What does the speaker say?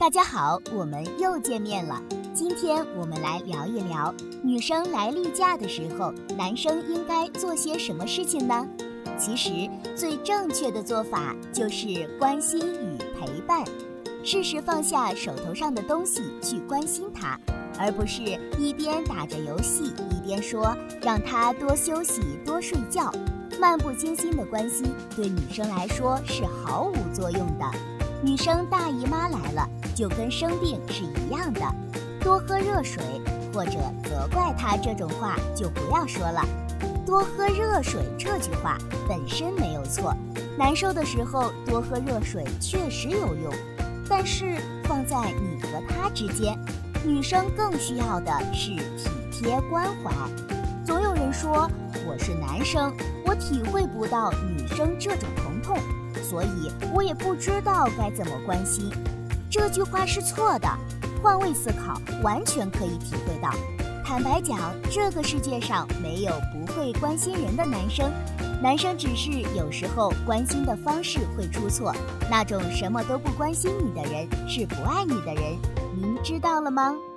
大家好，我们又见面了。今天我们来聊一聊，女生来例假的时候，男生应该做些什么事情呢？其实最正确的做法就是关心与陪伴，适时放下手头上的东西去关心他，而不是一边打着游戏一边说让他多休息多睡觉。漫不经心的关心对女生来说是毫无作用的。女生大姨妈来了就跟生病是一样的，多喝热水或者责怪她这种话就不要说了。多喝热水这句话本身没有错，难受的时候多喝热水确实有用，但是放在你和他之间，女生更需要的是体贴关怀。总有人说我是男生，我体会不到女生这种疼痛，所以我也不知道该怎么关心。这句话是错的，换位思考，完全可以体会到。坦白讲，这个世界上没有不会关心人的男生，男生只是有时候关心的方式会出错，那种什么都不关心你的人是不爱你的人，您知道了吗？